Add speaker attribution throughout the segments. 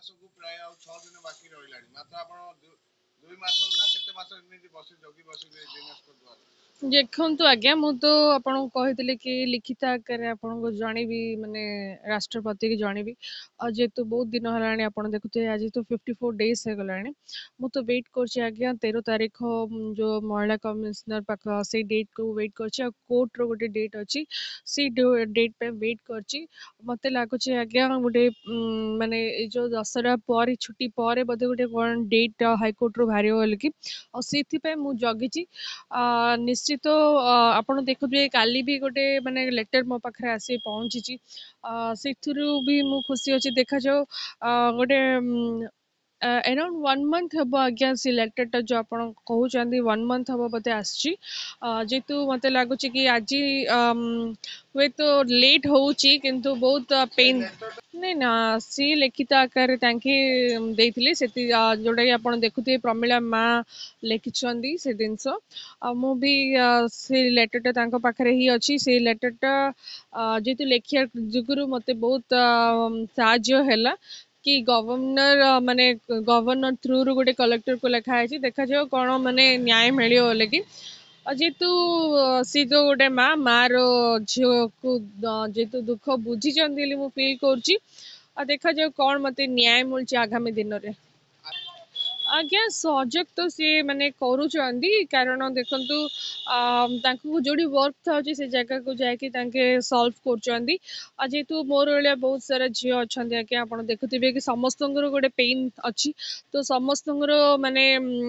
Speaker 1: ମାସକୁ ପ୍ରାୟ ଆଉ 6 ଦିନ ବାକି ରହିଲାଣି ମାତ୍ର ଆପଣ 2 ମାସ ନା କେତେ ମାସ ଏମିତି ଜଗି ବସିବେ ଦିନେଶଙ୍କ ଦ୍ୱାରା?
Speaker 2: ଦେଖନ୍ତୁ ଆଜ୍ଞା ମୁଁ ତ ଆପଣଙ୍କୁ କହିଥିଲି କି ଲିଖିତ ଆକାରରେ ଆପଣଙ୍କୁ ଜଣେଇବି ମାନେ ରାଷ୍ଟ୍ରପତି କି ଜଣେଇବି। ଆଉ ଯେହେତୁ ବହୁତ ଦିନ ହେଲାଣି ଆପଣ ଦେଖୁଥିବେ ଆଜି ତ 54 ଡେଜ୍ ହେଇଗଲାଣି। ମୁଁ ତ ୱେଟ୍ କରୁଛି ଆଜ୍ଞା 13 ତାରିଖ ଯୋଉ ମହିଳା କମିଶନର ପାଖ ସେଇ ଡେଟ୍କୁ ୱେଟ୍ କରୁଛି ଆଉ କୋର୍ଟର ଗୋଟେ ଡେଟ୍ ଅଛି ସେଇ ଡେଟ୍ ପାଇଁ ୱେଟ୍ କରିଛି। ମତେ ଲାଗୁଛି ଆଜ୍ଞା ଗୋଟେ ମାନେ ଏଇ ଯୋଉ ଦଶହରା ପରେ ଛୁଟି ପରେ ବୋଧେ ଗୋଟେ କଣ ଡେଟ୍ ହାଇକୋର୍ଟରୁ ବାହାରିବ ବୋଲିକି ଆଉ ସେଥିପାଇଁ ମୁଁ ଜଗିଛି। ନିଶ୍ଚିତ ଆପଣ ଦେଖୁଥିବେ କାଲି ବି ଗୋଟେ ମାନେ ଲେଟର ମୋ ପାଖରେ ଆସି ପହଞ୍ଚିଛି। ସେଥିରୁ ବି ମୁଁ ଖୁସି ଅଛି ଦେଖାଯାଉ ଗୋଟେ around 1 month ହେବ ଆଜ୍ଞା ସେ ଲେଟରଟା ଯୋଉ ଆପଣ କହୁଛନ୍ତି 1 month ହେବ ବୋଧେ ଆସିଛି। ଯେହେତୁ ମତେ ଲାଗୁଛି କି ଆଜି ହୁଏତ ଲେଟ୍ ହଉଛି କିନ୍ତୁ ବହୁତ
Speaker 1: ସେ
Speaker 2: ପେନ୍
Speaker 1: ଲେଟର
Speaker 2: ନାଇଁ ନା ସିଏ ଲିଖିତ ଆକାରରେ ତାଙ୍କେ ଦେଇଥିଲେ ସେଠି ଯୋଉଟାକି ଆପଣ ଦେଖୁଥିବେ ପ୍ରମିଳା ମା ଲେଖିଛନ୍ତି ସେ ଜିନିଷ। ଆଉ ମୁଁ ବି ସେ ଲେଟରଟା ତାଙ୍କ ପାଖରେ ହିଁ ଅଛି ସେଇ ଲେଟରଟା ଯେହେତୁ ଲେଖିବା ଯୋଗୁରୁ ମତେ ବହୁତ ସାହାଯ୍ୟ ହେଲା କି ଗଭର୍ଣ୍ଣର ମାନେ ଗଭର୍ଣ୍ଣର ଥ୍ରୁରୁ ଗୋଟେ କଲେକ୍ଟରକୁ ଲେଖା ହେଇଛି ଦେଖାଯାଉ କଣ ମାନେ ନ୍ୟାୟ ମିଳିବ ବୋଲେ କି। ଆଉ ଯେହେତୁ ସେ ଯୋଉ ଗୋଟେ ମା ର ଝିଅକୁ ଯେହେତୁ ଦୁଃଖ ବୁଝିଛନ୍ତି ବୋଲି ମୁଁ ଫିଲ୍ କରୁଛି। ଆଉ ଦେଖାଯାଉ କଣ ମତେ ନ୍ୟାୟ ମିଳୁଛି ଆଗାମୀ ଦିନରେ। ଆଜ୍ଞା ସହଯୋଗ ତ ସିଏ ମାନେ କରୁଛନ୍ତି କାରଣ ଦେଖନ୍ତୁ ତାଙ୍କୁ ଯୋଉଠି ୱାର୍କ ଥାଉଛି ସେ ଜାଗାକୁ ଯାଇକି ତାଙ୍କେ ସଲ୍ଭ କରୁଛନ୍ତି। ଆଉ ଯେହେତୁ ମୋର ଭଳିଆ ବହୁତ ସାରା ଝିଅ ଅଛନ୍ତି ଆଜ୍ଞା ଆପଣ ଦେଖୁଥିବେ କି ସମସ୍ତଙ୍କର ଗୋଟେ ପେନ୍ ଅଛି। ତ ସମସ୍ତଙ୍କର ମାନେ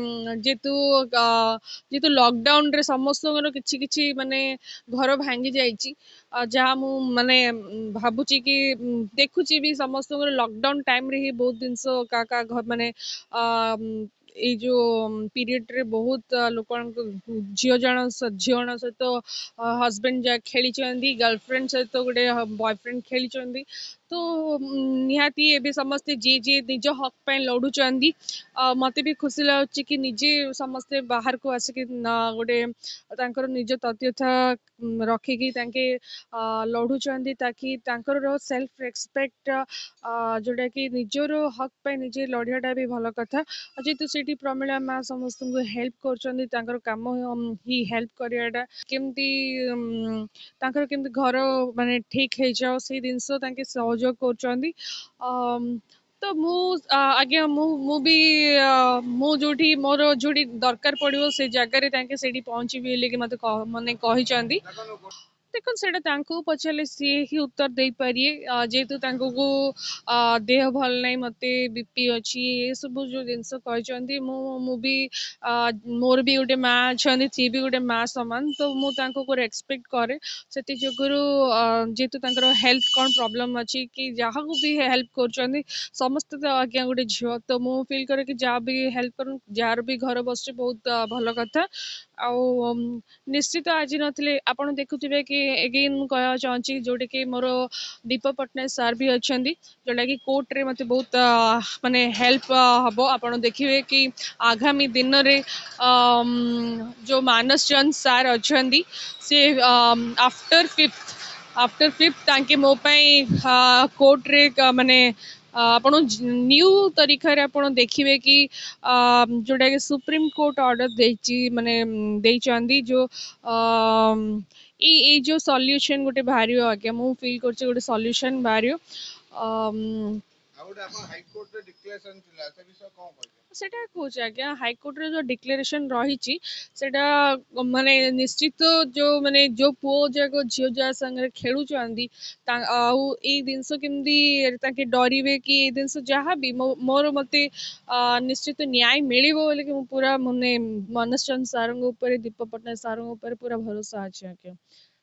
Speaker 2: ଯେହେତୁ ଲକଡାଉନରେ ସମସ୍ତଙ୍କର କିଛି କିଛି ମାନେ ଘର ଭାଙ୍ଗି ଯାଇଛି। ଯାହା ମୁଁ ମାନେ ଭାବୁଛି କି ଦେଖୁଛି ବି ସମସ୍ତଙ୍କର ଲକଡାଉନ ଟାଇମରେ ହିଁ ବହୁତ ଜିନିଷ କାହା କାହା ଘର ମାନେ ଅ ଏଇ ଯୋଉ ପିରିୟଡ ରେ ବହୁତ ଲୋକଙ୍କ ଝିଅ ଜଣ ସହିତ ହଜବେଣ୍ଡ ଯାକ ଖେଳିଛନ୍ତି ଗର୍ଲଫ୍ରେଣ୍ଡ ସହିତ ଗୋଟେ ବୟଫ୍ରେଣ୍ଡ ଖେଳିଛନ୍ତି। ତ ନିହାତି ଏବେ ସମସ୍ତେ ଯିଏ ଯିଏ ନିଜ ହକ୍ ପାଇଁ ଲଢୁଛନ୍ତି। ମତେ ବି ଖୁସି ଲାଗୁଛି କି ନିଜେ ସମସ୍ତେ ବାହାରକୁ ଆସିକି ଗୋଟେ ତାଙ୍କର ନିଜ ତଥ୍ୟତା ରଖିକି ତାଙ୍କେ ଲଢୁଛନ୍ତି ତାକି ତାଙ୍କର ସେଲ୍ଫ ରେସପେକ୍ଟ ଯୋଉଟା କି ନିଜର ହକ୍ ପାଇଁ ନିଜେ ଲଢିବାଟା ବି ଭଲ କଥା। ଯେହେତୁ ସେଇଠି ପ୍ରମିଳା ମା ସମସ୍ତଙ୍କୁ ହେଲ୍ପ କରୁଛନ୍ତି ତାଙ୍କର କାମ ହିଁ ହେଲ୍ପ କରିବାଟା କେମିତି ତାଙ୍କର କେମିତି ଘର ମାନେ ଠିକ ହେଇଯାଉ ସେଇ ଜିନିଷ ତାଙ୍କେ ସହଯୋଗ କରୁଛନ୍ତି। ତ ମୁଁ ଆଜ୍ଞା ମୁଁ ବି ମୁଁ ଯୋଉଠି ମୋର ଯୋଉଠି ଦରକାର ପଡିବ ସେ ଜାଗାରେ ତାଙ୍କେ ସେଇଠି ପହଞ୍ଚିବି ହେଲେ କି ମତେ ମାନେ କହିଛନ୍ତି।
Speaker 1: ଦେଖନ୍ତୁ
Speaker 2: ଦେଖନ୍ତୁ ସେଇଟା ତାଙ୍କୁ ପଚାରିଲେ ସିଏ ହିଁ ଉତ୍ତର ଦେଇପାରିବେ ଯେହେତୁ ତାଙ୍କୁ ଦେହ ଭଲ ନାହିଁ ମତେ ବିପି ଅଛି ଏସବୁ ଯୋଉ ଜିନିଷ କହିଛନ୍ତି ମୁଁ ବି ମୋର ବି ଗୋଟେ ମା ଅଛନ୍ତି ସିଏ ବି ଗୋଟେ ମା ସମାନ ତ ମୁଁ ତାଙ୍କୁ ରେସପେକ୍ଟ କରେ। ସେଥି ଯୋଗୁରୁ ଯେହେତୁ ତାଙ୍କର ହେଲ୍ଥ କଣ ପ୍ରୋବ୍ଲେମ ଅଛି କି ଯାହାକୁ ବି ହେଲ୍ପ କରୁଛନ୍ତି ସମସ୍ତେ ତ ଆଜ୍ଞା ଗୋଟେ ଝିଅ ତ ମୁଁ ଫିଲ୍ କରେ କି ଯାହା ବି ହେଲ୍ପ କର ଯାହାର ବି ଘର ବସୁଛି ବହୁତ ଭଲ କଥା। ଆଉ ନିଶ୍ଚିତ ଆଜି ନଥିଲେ ଆପଣ ଦେଖୁଥିବେ କି ଏଗେନ୍ ମୁଁ କହିବାକୁ ଚାହୁଁଛି ଯୋଉଟା କି ମୋର ଦୀପକ ପଟ୍ଟନାୟକ ସାର୍ ବି ଅଛନ୍ତି ଯୋଉଟା କି କୋର୍ଟରେ ମତେ ବହୁତ ମାନେ ହେଲ୍ପ ହବ ଆପଣ ଦେଖିବେ କି ଆଗାମୀ ଦିନରେ ଯୋଉ ମାନସ ଚନ୍ଦ ସାର୍ ଅଛନ୍ତି ସେ ଆଫ୍ଟର 5th ତାଙ୍କେ ମୋ ପାଇଁ କୋର୍ଟରେ ମାନେ ଆପଣ ନ୍ୟୁ ତରିଖରେ ଆପଣ ଦେଖିବେ କି ଯୋଉଟା କି ସୁପ୍ରିମ କୋର୍ଟ ଅର୍ଡର ଦେଇଛି ମାନେ ଦେଇଛନ୍ତି ଯୋଉ ଏଇ ଯୋଉ ସଲ୍ୟୁସନ ଗୋଟେ ବାହାରିବ ଆଜ୍ଞା ମୁଁ ଫିଲ୍ କରୁଛି ଗୋଟେ ସଲ୍ୟୁସନ ବାହାରିବ।
Speaker 1: ଆଉ ଗୋଟେ ଆପଣ ହାଇକୋର୍ଟରେ ଡିକ୍ଲେରେସନ ଥିଲା ସେ ବିଷୟ କଣ କହିବେ?
Speaker 2: ସେଟା କହୁଛି ଆଜ୍ଞା ହାଇକୋର୍ଟରେ ଯୋଉ ଡିକ୍ଲାରେସନ ରହିଛି ସେଟା ମାନେ ନିଶ୍ଚିତ ଯୋଉ ମାନେ ଯୋଉ ପୁଅ ଯାକ ଝିଅ ଯାହା ସାଙ୍ଗରେ ଖେଳୁଛନ୍ତି ଆଉ ଏଇ ଜିନିଷ କେମିତି ତାଙ୍କେ ଡରିବେ କି ଏଇ ଜିନିଷ ଯାହାବି ମୋର ମତେ ନିଶ୍ଚିତ ନ୍ୟାୟ ମିଳିବ ବୋଲି ମୁଁ ପୁରା ମାନେ ମାନସ ଚନ୍ଦ ସାରଙ୍କ ଉପରେ ଦୀପକ ପଟ୍ଟନାୟକ ସାରଙ୍କ ଉପରେ ପୁରା ଭରସା ଅଛି ଆଜ୍ଞା।